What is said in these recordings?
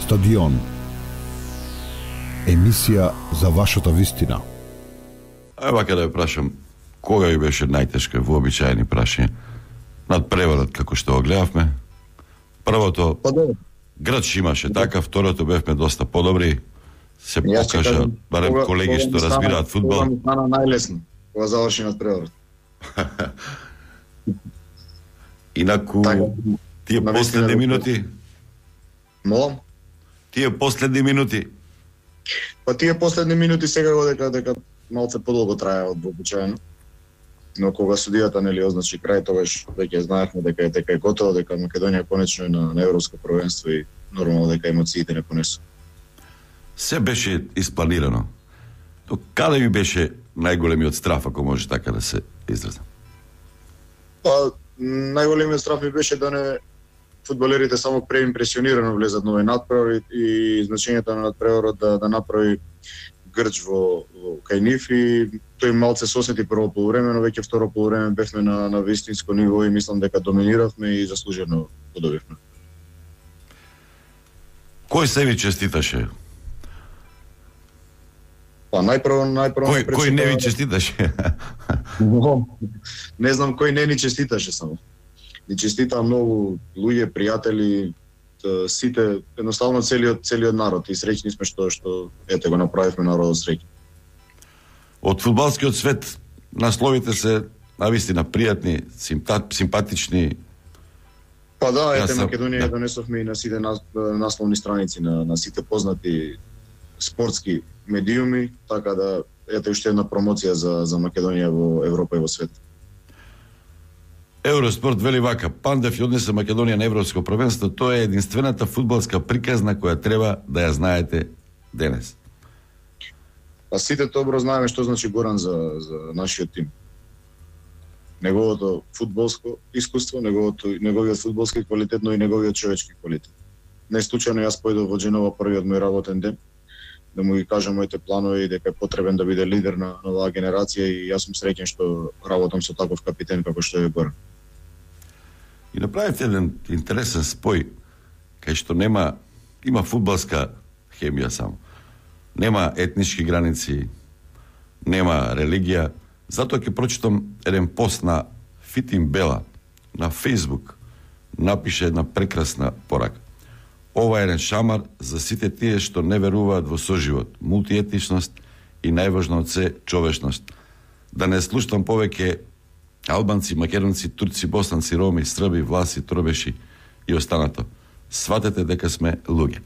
Стадион. Емисија за вашата вистина. Вака да ја прашам, кога ви беше најтешко, вообичаени прашање, над преворот како што го гледавме? Првото, Грч имаше така, второто бевме доста подобри, се покажа, барем колеги што разбираат фудбал. Кога ми стана најлесно, кога заврши над преворот. Инаку, тие последни минути? Молам? Тие последни минути? Па тие последни минути сега го дека малце подолго трае од вообичаено. Но кога судијата нели означи крај, тогаш веќе знаевме дека е готово, дека Македонија конечно е на европско првенство и нормално дека емоциите не понесу. Се беше испланирано. То каде ви беше најголемиот страф, ако може така да се изразам? Па најголемиот страф ми беше да не фудбалерите само преимпресионирано влезат на овој надпревар и значењето на надпреварот да направи Грч во кај нив и тој малце сосети прво полувреме, но веќе второ полувреме бевме на вистинско ниво и мислам дека доминиравме и заслужено подобивме. Кој се ви честиташе? Па најпрво кој не ви честиташе? Не знам кој не ни честиташе само. Ни честитаа многу луѓе, пријатели, сите, едноставно целиот народ и среќни сме што ете го направивме народот среќен. Од фудбалскиот свет насловите се навистина пријатни, симпатични. Па да, ете Македонија донесовме и на сите насловни страници на сите познати спортски медиуми, така да ете уште една промоција за Македонија во Европа и во свет. Евроспорт вели вака: Пандев ја однесе Македонија на европско првенство, тоа е единствената фудбалска приказна која треба да ја знаете денес. Па сите добро знаеме што значи Горан за нашиот тим. Неговото фудбалско искуство, неговиот фудбалски квалитет, но и неговиот човечки квалитет. Не случајно јас појдов во Дженова првиот мој работен ден, да му ги кажам моите планови и дека е потребен да биде лидер на оваа генерација и јас сум среќен што работам со таков капитен како што е Горан. И направите еден интересен спој, кај што има фудбалска хемија само. Нема етнички граници, нема религија. Затоа ќе прочитам еден пост на Фитин Бела на Facebook. Напише една прекрасна порака. Ова е еден шамар за сите тие што не веруваат во соживот, мултиетничност и најважно од се човечност. Да не слушам повеќе албанци, македонци, турци, боснанци, роми, срби, власи, тробеши и останато. Сватете дека сме луѓе.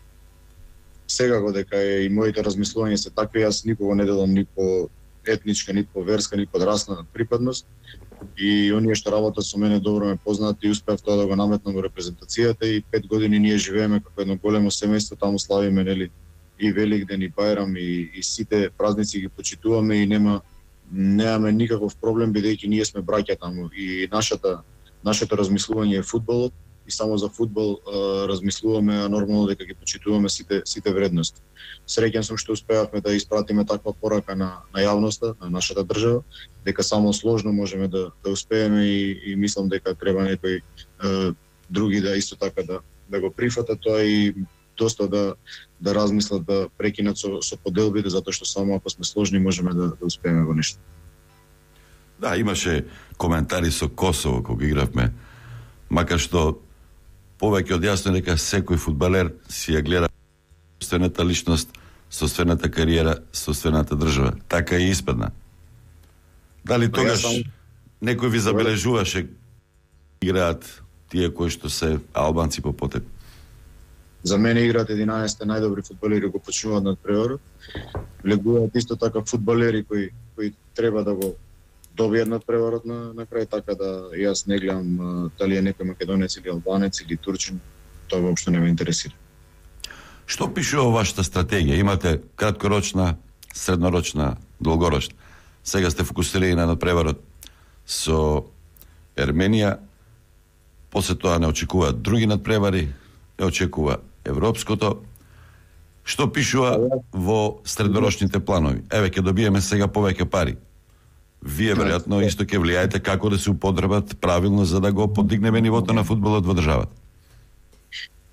Сега го дека и моите размислувања се такви, јас никого не дадам ни по етничка, ни по верска, ни по расна припадност. И оние што работат со мене добро ме познаат и успеав тоа да го наметнам во репрезентацијата и 5 години ние живееме како едно големо семејство, таму славиме нели и Великден и Бајрам и сите празници ги почитуваме и немаме никаков проблем бидејќи ние сме браќа таму и нашето размислување е фудбалот и само за фудбал размислуваме, а нормално дека ги почитуваме сите вредности. Среќен сум што успеавме да испратиме таква порака на јавноста, на нашата држава, дека само сложно можеме да успееме и мислам дека треба некои други да исто така да го прифатат тоа и доста да размислат да прекинат со поделбите, затоа што само ако сме сложни можеме да успееме во нешто. Да, имаше коментари со Косово кога игравме, макар што повеќе од јасно дека секој фудбалер си ја гледа собствената личност, собствената кариера, собствената држава. Така и испадна. Дали тогаш некој ви забележуваше играат тие кои што се албанци по потеп? За мене играат 11 најдобри фудбалери го почнуваат над преворот. Влегуваат исто така фудбалери кои треба да го добијат над преворот на крај, така да јас не гледам дали е некој македонец или албанец или турчин, тоа воопшто не ме интересира. Што пишува вашата стратегија? Имате краткорочна, среднорочна, долгорочна. Сега сте фокусирани на надпреварот со Ерменија, после тоа не очекуваат други надпревари, не очекува европското. Што пишува во среднорочните планови? Еве, ќе добиеме сега повеќе пари. Вие веројатно исто ќе влијаете како да се употребат правилно за да го подигнеме нивото на фудбалот во државата.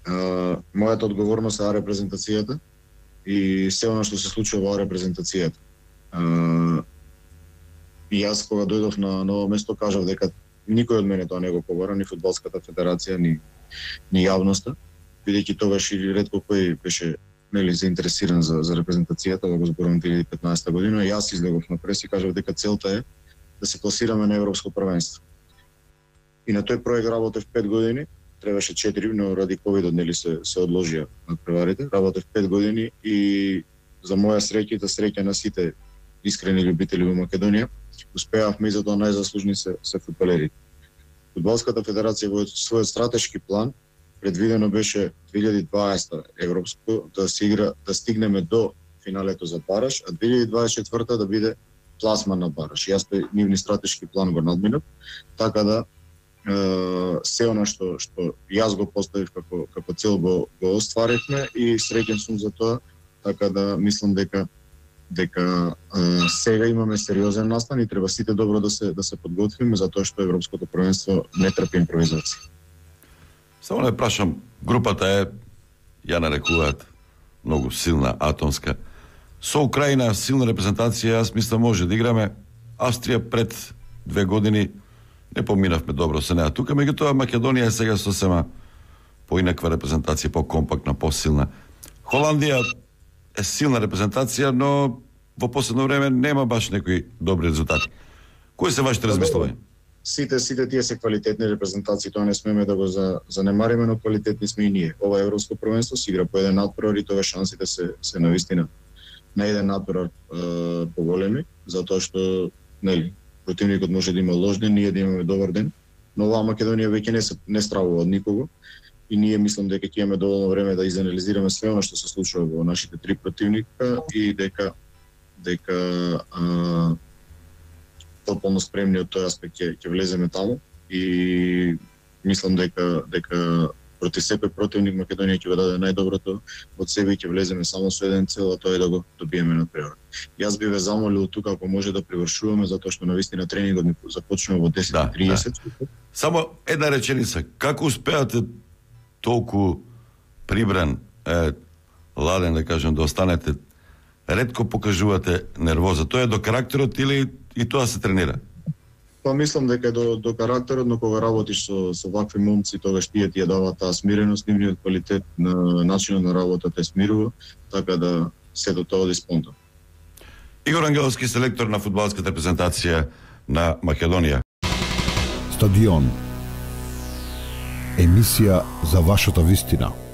Мојата одговорност е репрезентацијата и се она што се случува во репрезентацијата. И јас кога дојдов на ново место кажав дека никој од мене тоа не го побара, ни фудбалската федерација, ни јавноста, бидејќи тогаш и ретко кој беше заинтересиран за репрезентацијата, да го зборувам 2015 година. Јас излегов на прес и кажав дека целта е да се класираме на европско првенство. И на тој проект работев 5 години, требаше 4, но ради ковидот се одложија надпреварите. Работев 5 години и за моја среќа и за среќа на сите искрени љубители во Македонија, успеавме и за тоа најзаслужни се фудбалерите. Фудбалската федерација во својот стратешки план предвидено беше 2020 европско да се игра, да стигнеме до финалето за бараж, а 2024 да биде пласман на бараж. Јас тој нивни стратешки план го надминав, така да се она што јас го поставив како цел го остваривме и среќен сум за тоа, така да мислам дека сега имаме сериозен настан и треба сите добро да се подготвиме, затоа што европското првенство не трпи импровизација. Само не прашам, групата е, ја нарекуваат, многу силна, атомска. Со Украина силна репрезентација, јас мислам може да играме. Австрија пред 2 години не поминавме добро се неа. Тука меѓутоа Македонија е сега сосема поинаква репрезентација, покомпактна, посилна. Холандија е силна репрезентација, но во последно време нема баш некои добри резултати. Кои се вашите размислувања? Сите тие се квалитетни репрезентации, тоа не смеме да го занемариме, но квалитетни сме и ние. Ова европско првенство се игра по еден надпревар и тоа шансите се навистина на еден надпревар поголеми, затоа што противникот може да има лош ден, ние да имаме добар ден, но оваа Македонија веќе не стравува од никого и ние мислам дека ќе имаме доволно време да изанализираме све она што се случува во нашите 3 противника и дека потполно спремни од тој аспект ќе влеземе таму и мислам дека против секој противник Македонија ќе го даде најдоброто од себе и ќе влеземе само со еден цел, а тоа е да го добиеме надпревар. Јас би ве замолил тука ако може да привршуваме, затоа што навистина тренингот ни започнува во 10:30. Да. Само една реченица, како успеате толку прибран, ладен да кажем, да останете? Ретко покажувате нервоза. Тоа е до карактерот или и тоа се тренира? Па мислам дека е до карактерот, но кога работиш со вакви момци, тогаш тие ти ја даваат таа смиреност, нивниот квалитет на начинот на работа те смирува, така да се до тоа оди спонтано. Игор Ангеловски, селектор на фудбалската репрезентација на Македонија. Стадион. Емисија за вашата вистина.